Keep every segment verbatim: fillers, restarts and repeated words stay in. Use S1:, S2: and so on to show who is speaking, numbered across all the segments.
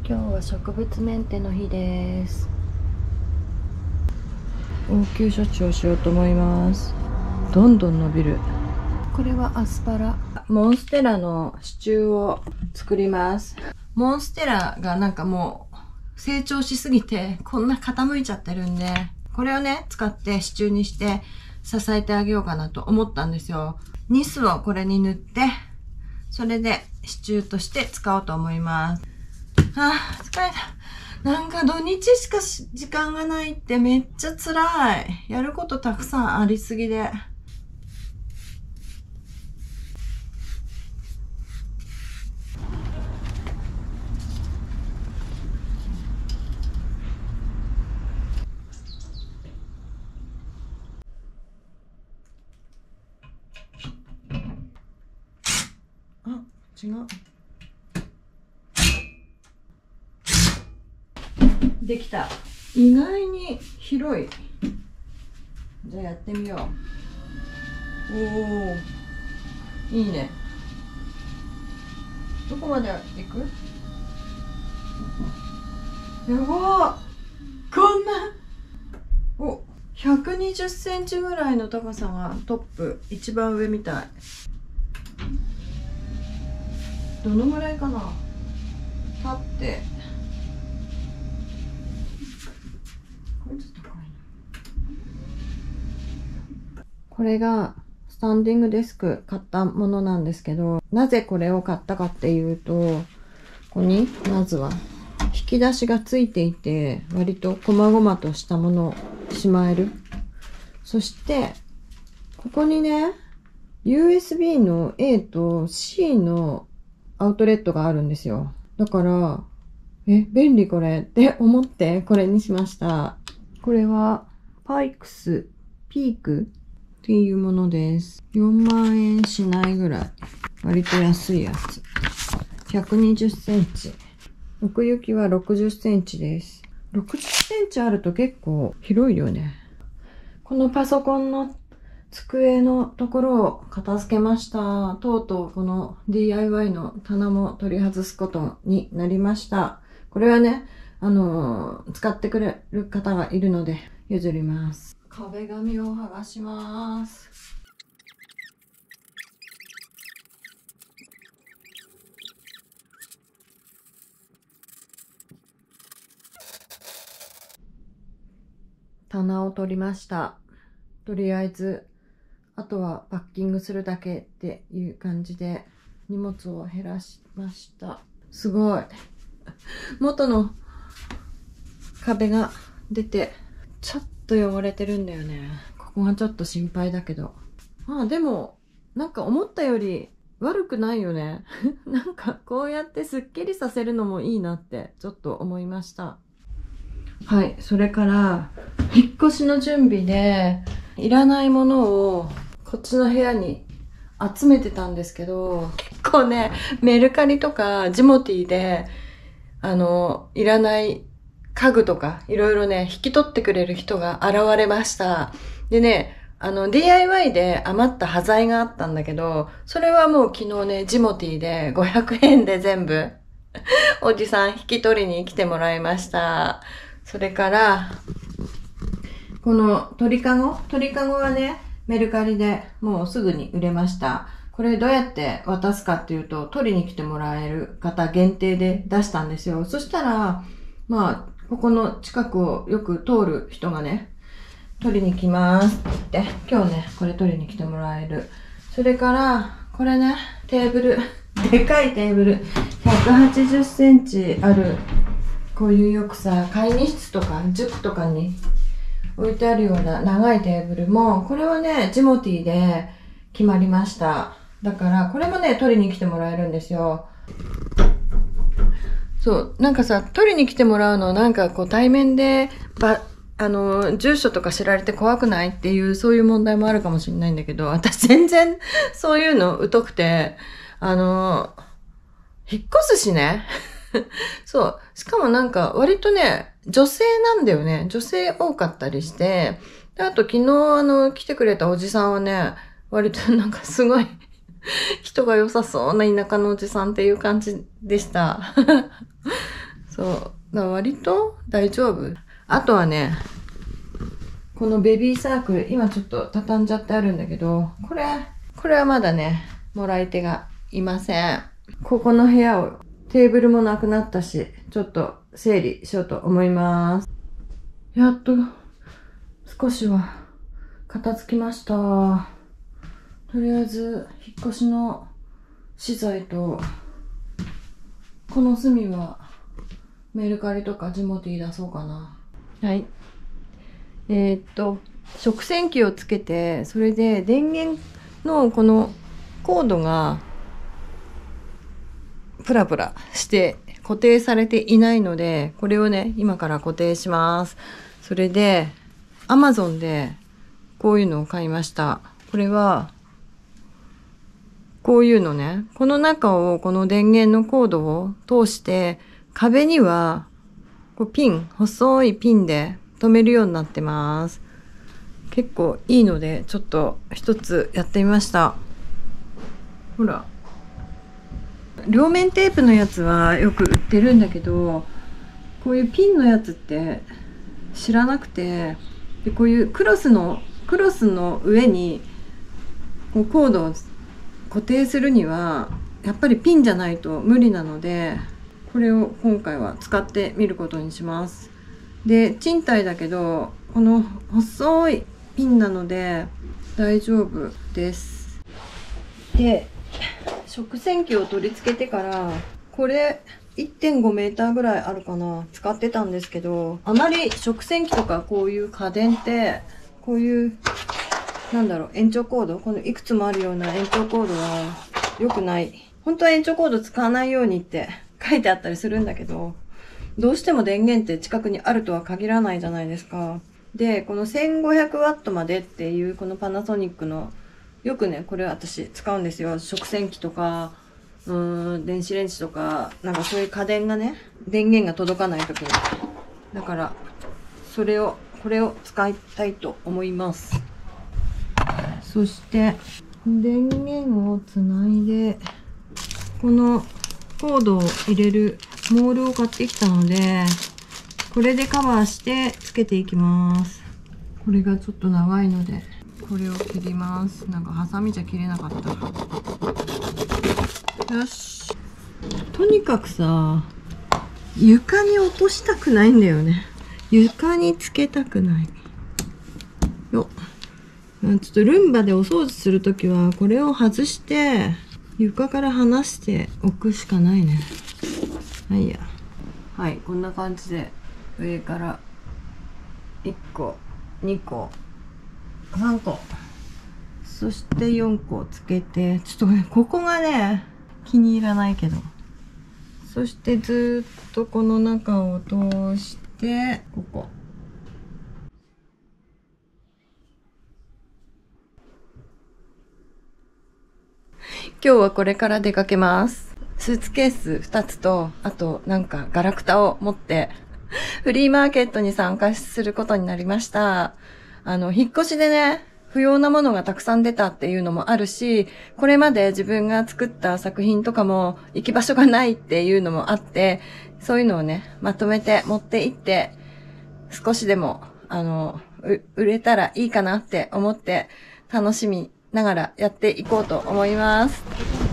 S1: 今日は植物メンテの日です。応急処置をしようと思います。どんどん伸びる。これはアスパラ。モンステラの支柱を作ります。モンステラがなんかもう成長しすぎてこんな傾いちゃってるんで、これをね使って支柱にして支えてあげようかなと思ったんですよ。ニスをこれに塗って、それで支柱として使おうと思います。ああ、疲れた。なんか土日しか時間がないってめっちゃ辛い。やることたくさんありすぎで。あ、違う。できた。意外に広い。じゃあやってみよう。おお、いいね。どこまで行く？やばー。こんな。お、ひゃくにじゅっセンチぐらいの高さがトップ、一番上みたい。どのぐらいかな？立って。これがスタンディングデスク買ったものなんですけど、なぜこれを買ったかっていうと、ここにまずは引き出しがついていて、割と細々としたものをしまえる。そして、ここにね、ユーエスビー の A と C のアウトレットがあるんですよ。だから、え、便利これって思ってこれにしました。これは、パイクスピークっていうものです。よんまんえんしないぐらい。割と安いやつ。ひゃくにじゅっセンチ。奥行きはろくじゅっセンチです。ろくじゅっセンチあると結構広いよね。このパソコンの机のところを片付けました。とうとうこの ディーアイワイ の棚も取り外すことになりました。これはね、あのー、使ってくれる方がいるので譲ります。壁紙を剥がします。棚を取りました。とりあえず、あとはパッキングするだけっていう感じで荷物を減らしました。すごい。元の壁が出て、ちょっと汚れてるんだよね。ここがちょっと心配だけど。まあでも、なんか思ったより悪くないよね。なんかこうやってスッキリさせるのもいいなってちょっと思いました。はい、それから引っ越しの準備でいらないものをこっちの部屋に集めてたんですけど、結構ね、メルカリとかジモティーであのいらない家具とかいろいろね引き取ってくれる人が現れました。でね、あの ディーアイワイ で余った端材があったんだけど、それはもう昨日ねジモティーでごひゃくえんで全部おじさん引き取りに来てもらいました。それからこの鳥かご鳥かごはねメルカリでもうすぐに売れました。これどうやって渡すかっていうと、取りに来てもらえる方限定で出したんですよ。そしたらまあここの近くをよく通る人がね、取りに来ますって言って、今日ね、これ取りに来てもらえる。それから、これね、テーブル。でかいテーブル。ひゃくはちじゅっセンチある。こういうよくさ、会議室とか塾とかに置いてあるような長いテーブルも、これはね、ジモティーで決まりました。だから、これもね、取りに来てもらえるんですよ。そう、なんかさ、取りに来てもらうの、なんかこう対面で、ば、あの、住所とか知られて怖くないっていう、そういう問題もあるかもしれないんだけど、私全然そういうの疎くて、あの、引っ越すしね。そう。しかもなんか割とね、女性なんだよね。女性多かったりして、であと昨日あの、来てくれたおじさんはね、割となんかすごい人が良さそうな田舎のおじさんっていう感じでした。 そう。だから割と大丈夫。あとはね、このベビーサークル、今ちょっと畳んじゃってあるんだけど、これ、これはまだね、もらい手がいません。ここの部屋を、テーブルもなくなったし、ちょっと整理しようと思います。やっと、少しは片付きました。とりあえず、引っ越しの資材と、この隅はメルカリとかジモティー出そうかな。はい。えー、っと、食洗機をつけて、それで電源のこのコードがプラプラして固定されていないので、これをね、今から固定します。それで、Amazon でこういうのを買いました。これは、こういうのね、この中をこの電源のコードを通して、壁にはこうピン、細いピンで留めるようになってます。結構いいので、ちょっと一つやってみました。ほら。両面テープのやつはよく売ってるんだけど、こういうピンのやつって知らなくて、でこういうクロスの、クロスの上にこうコードを固定するには、やっぱりピンじゃないと無理なので、これを今回は使ってみることにします。で、賃貸だけど、この細いピンなので大丈夫です。で、食洗機を取り付けてから、これ いってんごメーターぐらいあるかな、使ってたんですけど、あまり食洗機とかこういう家電って、こういう、なんだろう、延長コード、このいくつもあるような延長コードは良くない。本当は延長コード使わないようにって書いてあったりするんだけど、どうしても電源って近くにあるとは限らないじゃないですか。で、このせんごひゃくワットまでっていうこのパナソニックの、よくね、これ私使うんですよ。食洗機とか、うーん、電子レンジとか、なんかそういう家電がね、電源が届かない時に。だから、それを、これを使いたいと思います。そして、電源をつないで、このコードを入れるモールを買ってきたので、これでカバーしてつけていきます。これがちょっと長いので、これを切ります。なんかハサミじゃ切れなかった。よし。とにかくさ、床に落としたくないんだよね。床につけたくない。よっ。ちょっとルンバでお掃除するときは、これを外して、床から離しておくしかないね。はいや。はい、こんな感じで、上からいっこ、にこ、さんこ、そしてよんこつけて、ちょっとね、ここがね、気に入らないけど。そしてずっとこの中を通して、ここ。今日はこれから出かけます。スーツケースふたつと、あとなんかガラクタを持って、フリーマーケットに参加することになりました。あの、引っ越しでね、不要なものがたくさん出たっていうのもあるし、これまで自分が作った作品とかも行き場所がないっていうのもあって、そういうのをね、まとめて持って行って、少しでも、あの、売れたらいいかなって思って、楽しみながらやっていこうと思います。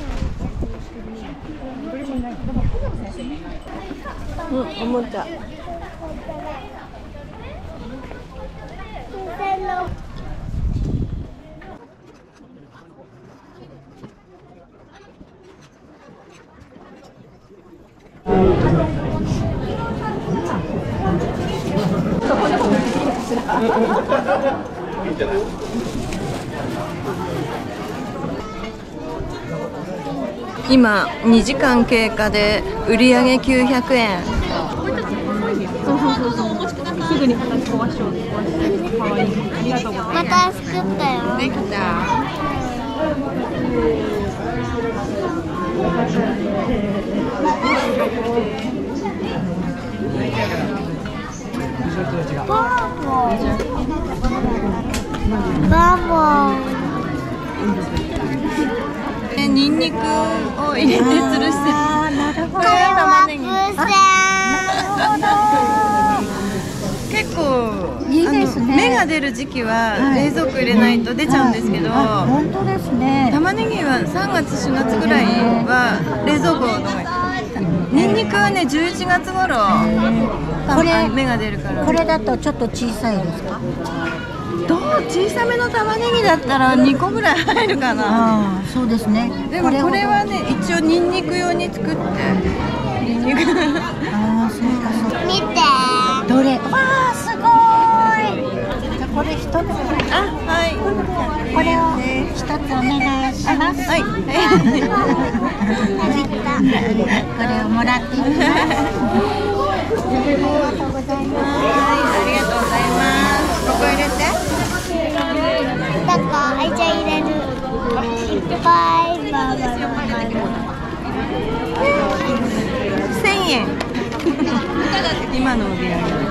S1: うん、おもちゃ。今にじかん経過で売り上げきゅうひゃくえん。そうそうそうそう。すぐに形壊しよう。かわいい。ありがとうございます。また作ったよ。できた。バーボー。バーボー。ニンニクを入れて吊るして、これは玉ねぎ。 芽が出る時期は冷蔵庫入れないと出ちゃうんですけど、
S2: 本当ですね。
S1: 玉ねぎはさんがつしがつぐらいは冷蔵庫のにんにくはねじゅういちがつ頃これ芽が出るから。
S2: これだとちょっと小さいですか？
S1: どう小さめの玉ねぎだったらにこぐらい入るかな。
S2: ああ、そうですね。
S1: でもこれはね一応にんにく用に作ってにんにく
S2: ああ、そうかそうか。見てどれ？わあ、すごい。じゃあこれ一つ。
S1: あ、はい、
S2: これを一つお願いします。
S1: はい、
S2: これをもらっていきます。ありがとうございます。
S1: はい、ありがとうございます。ここ入れて。
S3: なんか、あいちゃん入れる。いっぱい、バーバー。
S1: 千円。今の売り上げ。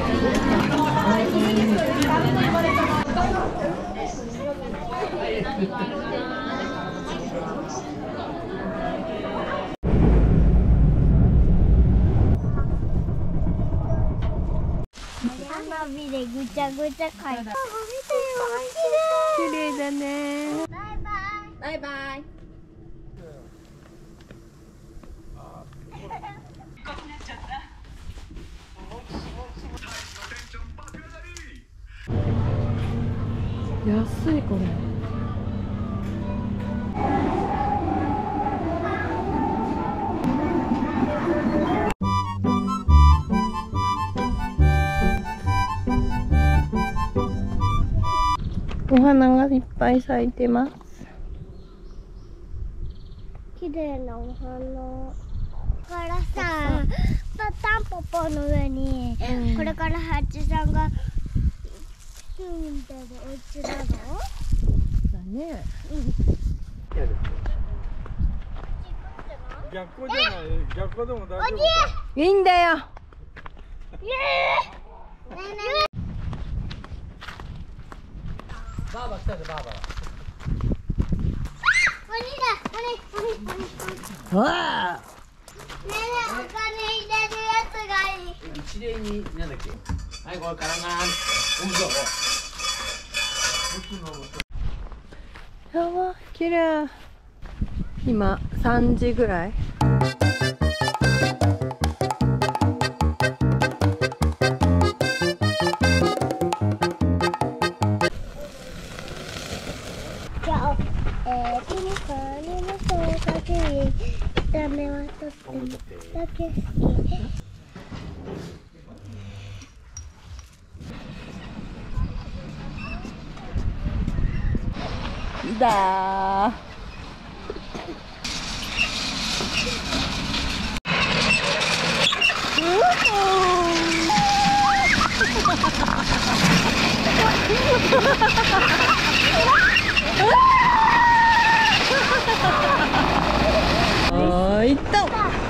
S3: 花火でぐちゃぐちゃ描いた。
S1: 綺麗だね。
S3: バイバイ。バイバイ。
S1: 安いこれ。お花がいっぱい咲いてます。
S3: 綺麗なお花。からさ、タンポポの上に、うん、これからハチさんが住んでるお家なの？だ
S1: ね。
S3: うん。
S4: 逆光じゃない、逆光でも大丈夫か。
S1: いいんだよ。
S3: イエーイ。ねえねえ。
S4: バーバ来たでバーバ。
S3: 鬼だ、鬼、鬼、鬼、鬼。
S1: わあ。
S3: ねえねえ、お金入れるやつがいい。
S4: 一例に、なんだっけ。はい、これからな。
S1: やばい、綺麗。今さんじぐらい。
S3: じゃあ、えー、ピンクにのそうかきり、ダメはとってもだけ好き。
S1: だー。あー、いった。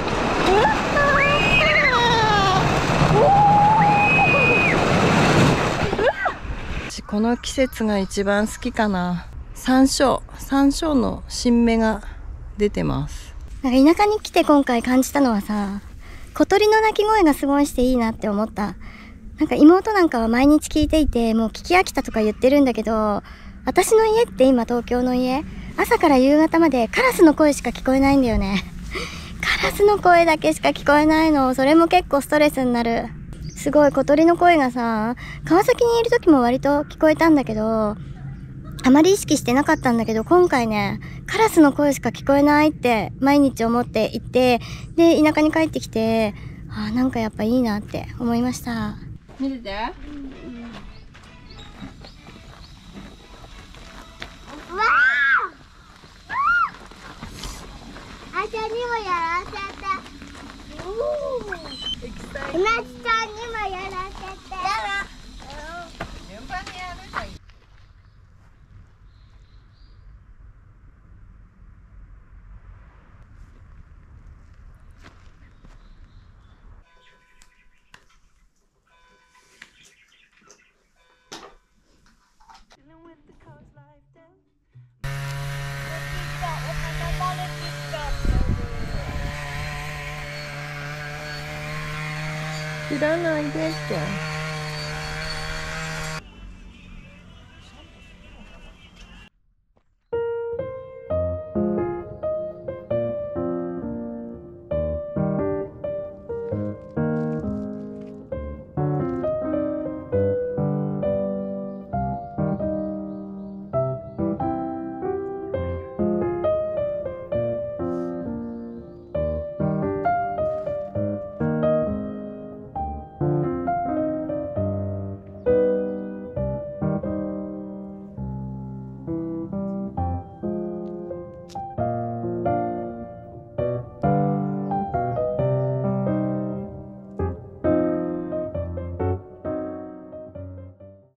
S1: この季節が一番好きかな。山椒、山椒の新芽が出てます。
S3: なんか田舎に来て今回感じたのはさ、小鳥の鳴き声がすごいしていいなって思った。なんか妹なんかは毎日聞いていて、もう聞き飽きたとか言ってるんだけど、私の家って今東京の家、朝から夕方までカラスの声しか聞こえないんだよね。カラスの声だけしか聞こえないの。それも結構ストレスになる。すごい小鳥の声がさ、川崎にいる時も割と聞こえたんだけど、あまり意識してなかったんだけど、今回ね、カラスの声しか聞こえないって毎日思っていて、で、田舎に帰ってきて、あーなんかやっぱいいなって思いました。
S1: 見てて。
S3: うわーあちゃんにもやらせて。うなちゃんにもやらせて。やだ。
S1: 順番にやるといい。知らないですって。